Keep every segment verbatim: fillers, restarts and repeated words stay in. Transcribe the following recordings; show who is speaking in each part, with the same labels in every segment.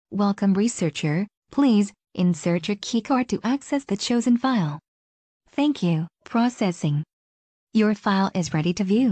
Speaker 1: Welcome researcher, please insert your keycard to access the chosen file. Thank you. Processing. Your file is ready to view.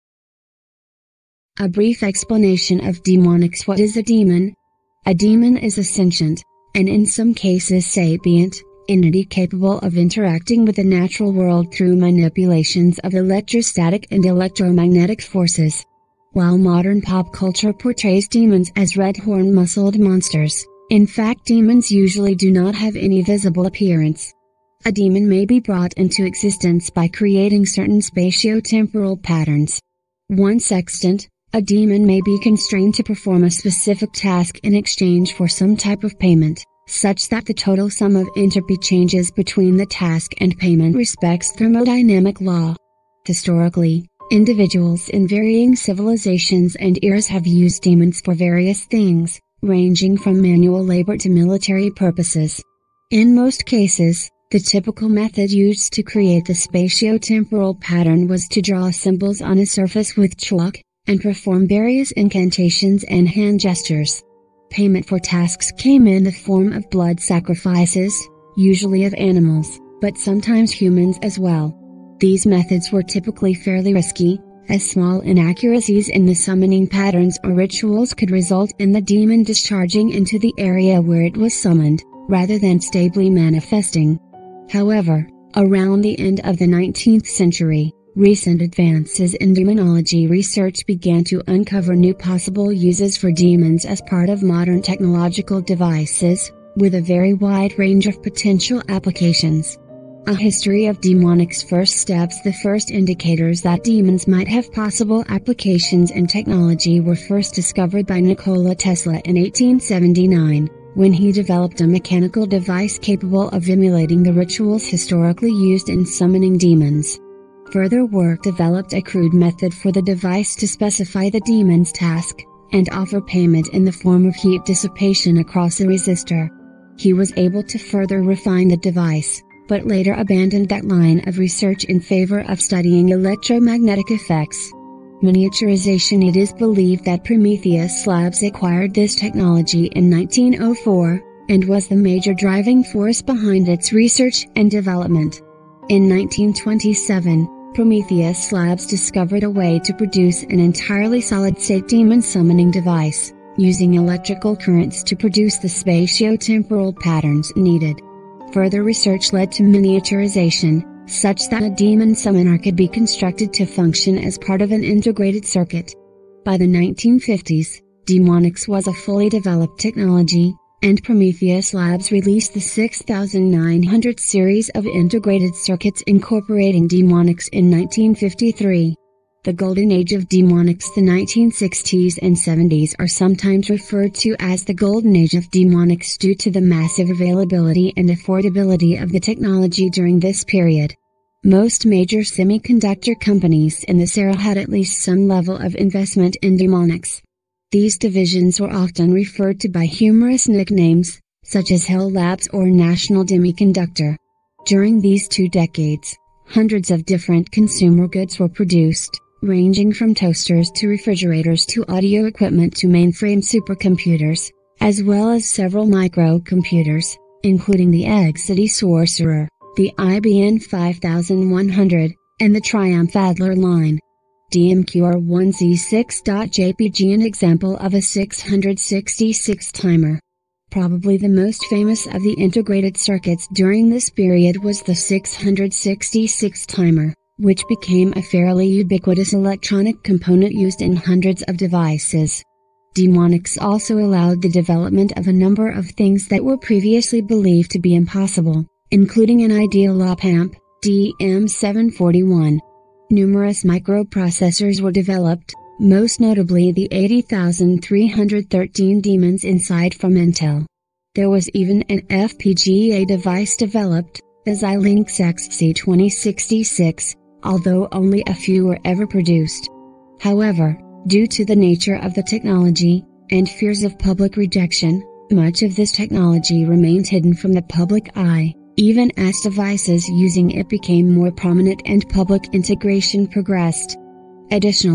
Speaker 2: A brief explanation of demonics. What is a demon? A demon is a sentient, and in some cases sapient, entity capable of interacting with the natural world through manipulations of electrostatic and electromagnetic forces. While modern pop culture portrays demons as red-horned muscled monsters, in fact demons usually do not have any visible appearance. A demon may be brought into existence by creating certain spatio-temporal patterns. Once extant, a demon may be constrained to perform a specific task in exchange for some type of payment, such that the total sum of entropy changes between the task and payment respects thermodynamic law. Historically, individuals in varying civilizations and eras have used demons for various things, ranging from manual labor to military purposes. In most cases, the typical method used to create the spatio-temporal pattern was to draw symbols on a surface with chalk, and perform various incantations and hand gestures. Payment for tasks came in the form of blood sacrifices, usually of animals, but sometimes humans as well. These methods were typically fairly risky, as small inaccuracies in the summoning patterns or rituals could result in the demon discharging into the area where it was summoned, rather than stably manifesting. However, around the end of the nineteenth century, recent advances in demonology research began to uncover new possible uses for demons as part of modern technological devices, with a very wide range of potential applications. A history of demonics. First steps. The first indicators that demons might have possible applications in technology were first discovered by Nikola Tesla in eighteen seventy-nine, when he developed a mechanical device capable of emulating the rituals historically used in summoning demons. Further work developed a crude method for the device to specify the demon's task, and offer payment in the form of heat dissipation across a resistor. He was able to further refine the device, but later abandoned that line of research in favor of studying electromagnetic effects. Miniaturization. It is believed that Prometheus Labs acquired this technology in nineteen oh four, and was the major driving force behind its research and development. In nineteen twenty-seven, Prometheus Labs discovered a way to produce an entirely solid-state demon summoning device, using electrical currents to produce the spatio-temporal patterns needed. Further research led to miniaturization, such that a demon summoner could be constructed to function as part of an integrated circuit. By the nineteen fifties, demonics was a fully developed technology, and Prometheus Labs released the six thousand nine hundred series of integrated circuits incorporating demonics in nineteen fifty-three. The Golden Age of Demonics. The nineteen sixties and seventies are sometimes referred to as the Golden Age of Demonics due to the massive availability and affordability of the technology during this period. Most major semiconductor companies in this era had at least some level of investment in demonics. These divisions were often referred to by humorous nicknames, such as Hell Labs or National Demiconductor. During these two decades, hundreds of different consumer goods were produced, ranging from toasters to refrigerators to audio equipment to mainframe supercomputers, as well as several microcomputers, including the Egg City Sorcerer, the I B M fifty-one hundred, and the Triumph Adler line. D M Q R one Z six dot J P G. An example of a six hundred sixty-six timer. Probably the most famous of the integrated circuits during this period was the six hundred sixty-six timer, which became a fairly ubiquitous electronic component used in hundreds of devices. Demonics also allowed the development of a number of things that were previously believed to be impossible, including an ideal op-amp, D M seven forty-one. Numerous microprocessors were developed, most notably the eighty thousand three hundred thirteen Demons Inside from Intel. There was even an F P G A device developed, the Xilinx X C twenty sixty-six, although only a few were ever produced. However, due to the nature of the technology, and fears of public rejection, much of this technology remained hidden from the public eye, even as devices using it became more prominent and public integration progressed. Additionally,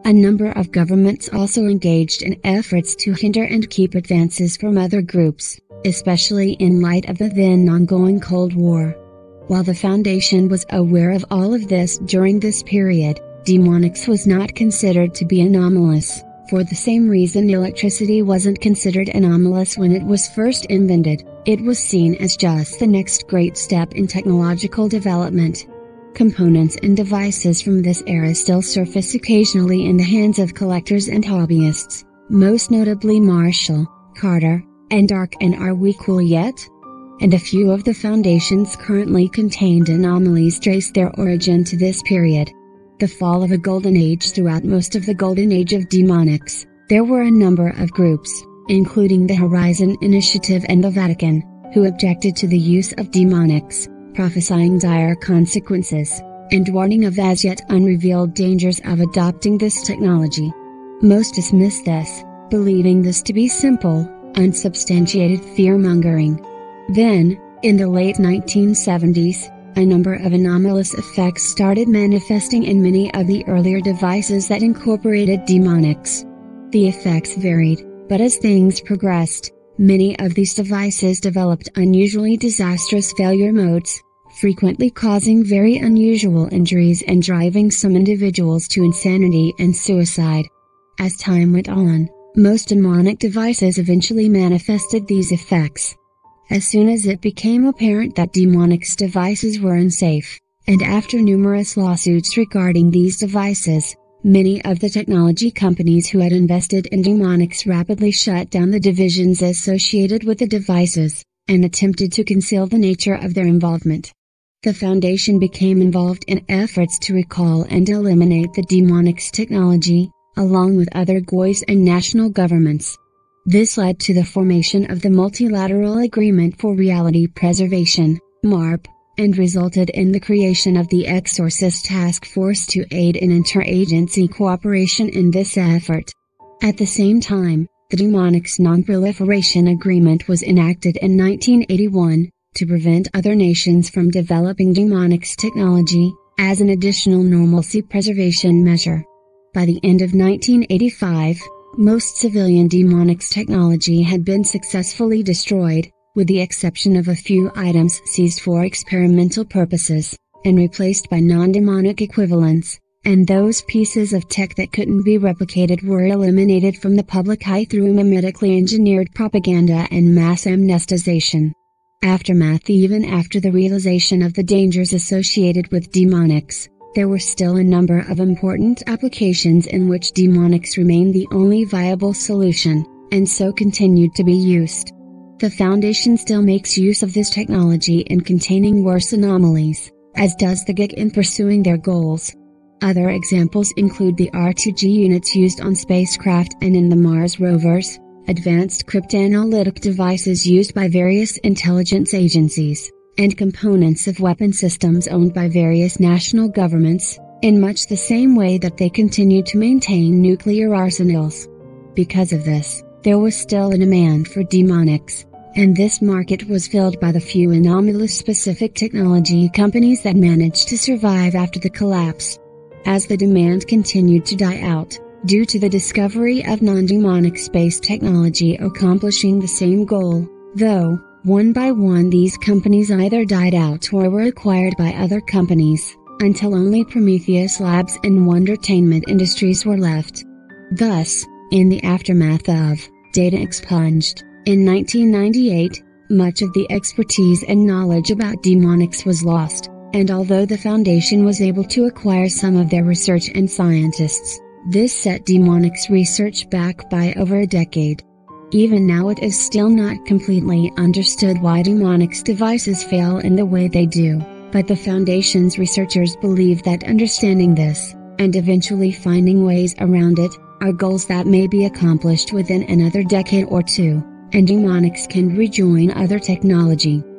Speaker 2: A number of governments also engaged in efforts to hinder and keep advances from other groups, especially in light of the then ongoing Cold War. While the Foundation was aware of all of this during this period, demonics was not considered to be anomalous, for the same reason electricity wasn't considered anomalous when it was first invented. It was seen as just the next great step in technological development. Components and devices from this era still surface occasionally in the hands of collectors and hobbyists, most notably Marshall, Carter, and Arc and Are We Cool Yet? And a few of the Foundation's currently contained anomalies trace their origin to this period. The fall of a golden age. Throughout most of the golden age of demonics, there were a number of groups, including the Horizon Initiative and the Vatican, who objected to the use of demonics, prophesying dire consequences, and warning of as yet unrevealed dangers of adopting this technology. Most dismiss this, believing this to be simple, unsubstantiated fear-mongering. Then, in the late nineteen seventies, a number of anomalous effects started manifesting in many of the earlier devices that incorporated demonics. The effects varied, but as things progressed, many of these devices developed unusually disastrous failure modes, frequently causing very unusual injuries and driving some individuals to insanity and suicide. As time went on, most demonic devices eventually manifested these effects. As soon as it became apparent that demonics devices were unsafe, and after numerous lawsuits regarding these devices, many of the technology companies who had invested in demonics rapidly shut down the divisions associated with the devices, and attempted to conceal the nature of their involvement. The Foundation became involved in efforts to recall and eliminate the demonics technology, along with other G O Is and national governments. This led to the formation of the Multilateral Agreement for Reality Preservation, M A R P, and resulted in the creation of the Exorcist Task Force to aid in interagency cooperation in this effort. At the same time, the Demonics Non-Proliferation Agreement was enacted in nineteen eighty-one, to prevent other nations from developing demonics technology, as an additional normalcy preservation measure. By the end of nineteen eighty-five, most civilian demonics technology had been successfully destroyed, with the exception of a few items seized for experimental purposes, and replaced by non-demonic equivalents, and those pieces of tech that couldn't be replicated were eliminated from the public eye through mimetically engineered propaganda and mass amnesticization. Aftermath. Even after the realization of the dangers associated with demonics, there were still a number of important applications in which demonics remained the only viable solution, and so continued to be used. The Foundation still makes use of this technology in containing worse anomalies, as does the G I C in pursuing their goals. Other examples include the R two G units used on spacecraft and in the Mars rovers, advanced cryptanalytic devices used by various intelligence agencies, and components of weapon systems owned by various national governments, in much the same way that they continue to maintain nuclear arsenals. Because of this, there was still a demand for demonics, and this market was filled by the few anomalous specific technology companies that managed to survive after the collapse. As the demand continued to die out, due to the discovery of non-demonic space technology accomplishing the same goal, though, one by one these companies either died out or were acquired by other companies, until only Prometheus Labs and Wondertainment Industries were left. Thus, in the aftermath of Data Expunged, in nineteen ninety-eight, much of the expertise and knowledge about demonics was lost, and although the Foundation was able to acquire some of their research and scientists, this set demonics research back by over a decade. Even now it is still not completely understood why demonics devices fail in the way they do, but the Foundation's researchers believe that understanding this, and eventually finding ways around it, are goals that may be accomplished within another decade or two, and demonics can rejoin other technology.